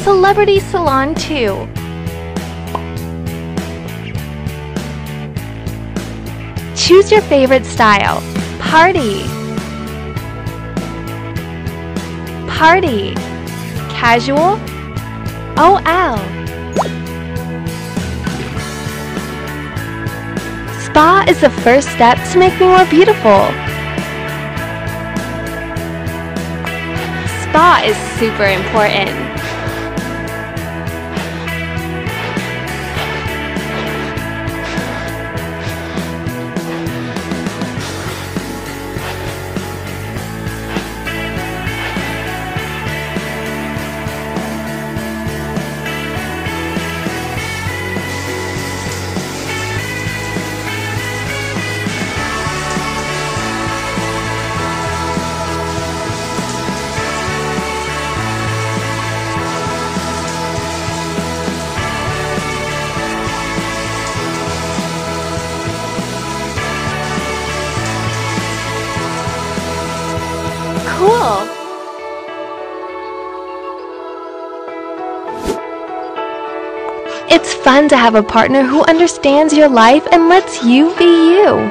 celebrity salon too. Choose your favorite style. Party, party, casual, OL. Spa is the first step to make me more beautiful. Spa is super important. Cool! It's fun to have a partner who understands your life and lets you be you.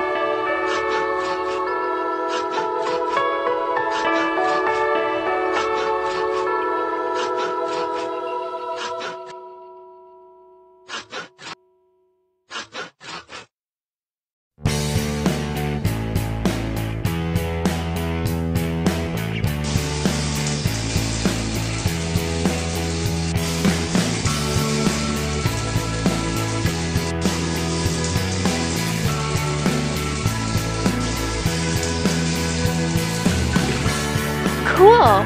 Cool!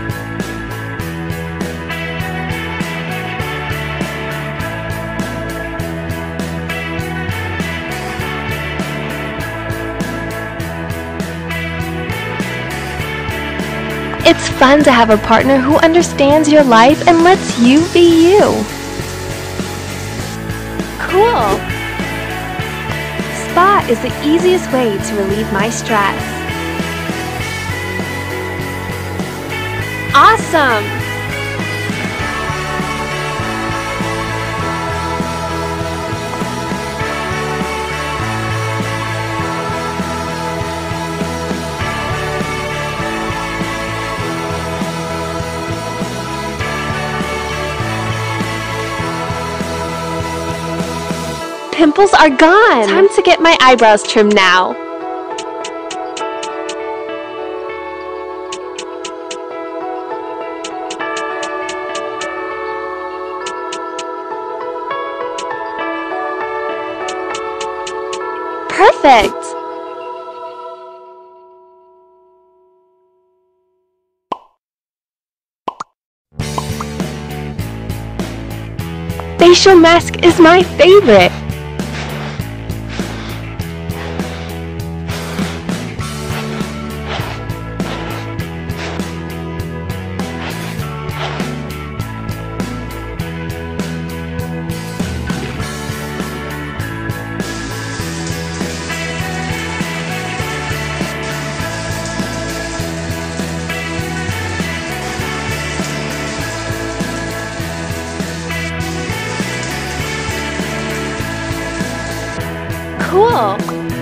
It's fun to have a partner who understands your life and lets you be you. Cool! Spa is the easiest way to relieve my stress. Awesome! Pimples are gone! Time to get my eyebrows trimmed now. Perfect! Facial mask is my favorite! Cool!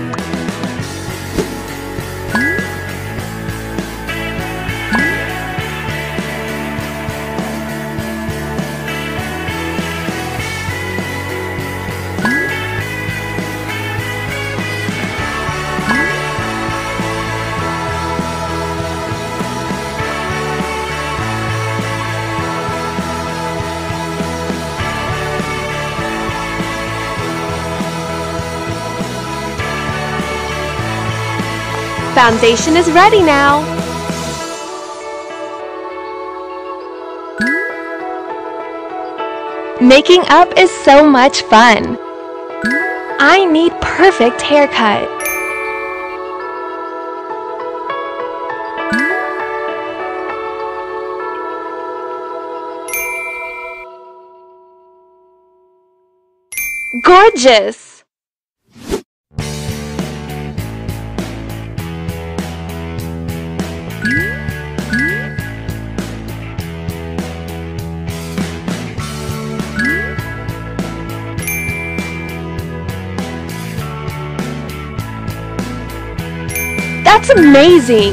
Foundation is ready now! Making up is so much fun! I need perfect haircut! Gorgeous! That's amazing!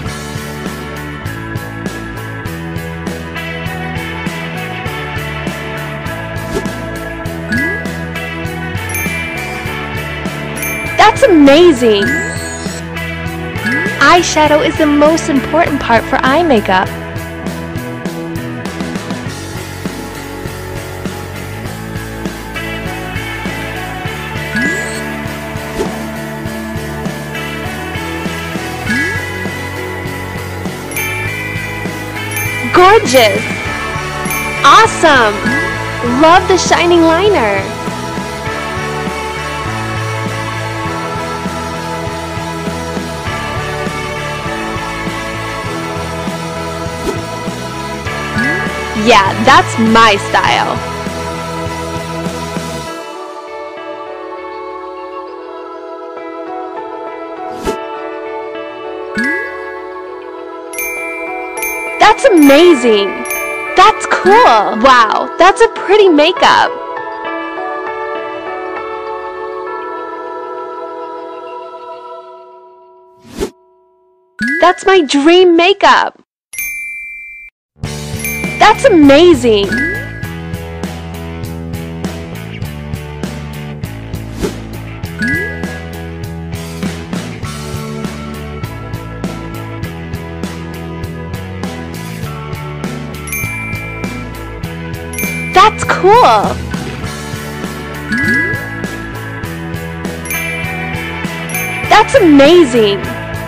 That's amazing! Eyeshadow is the most important part for eye makeup. Gorgeous! Awesome! Love the shining liner! Yeah, that's my style! That's amazing! That's cool! Wow, that's a pretty makeup! That's my dream makeup! That's amazing! That's cool! That's amazing!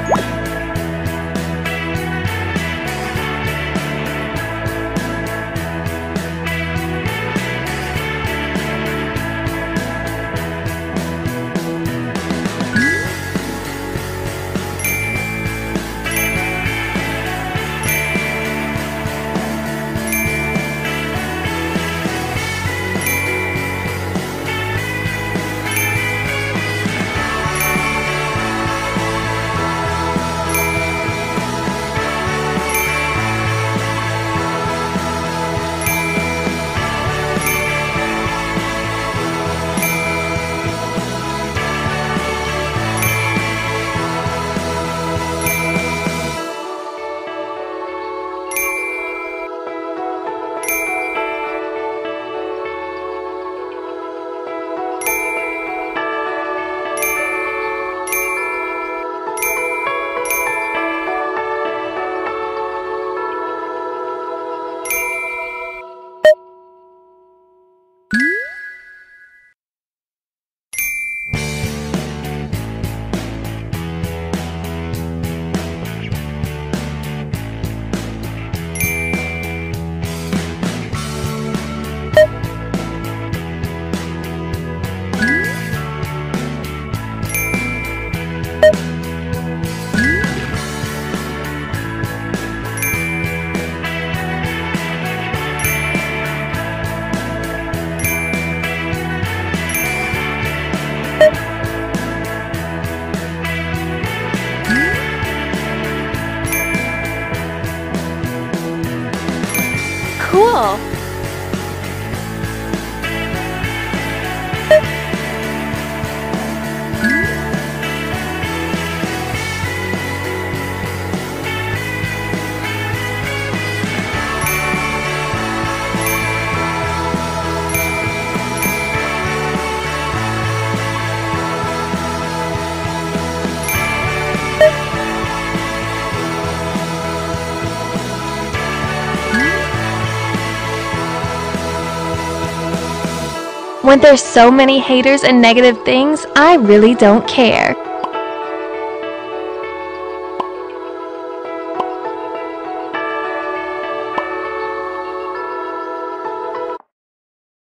Cool! When there's so many haters and negative things, I really don't care.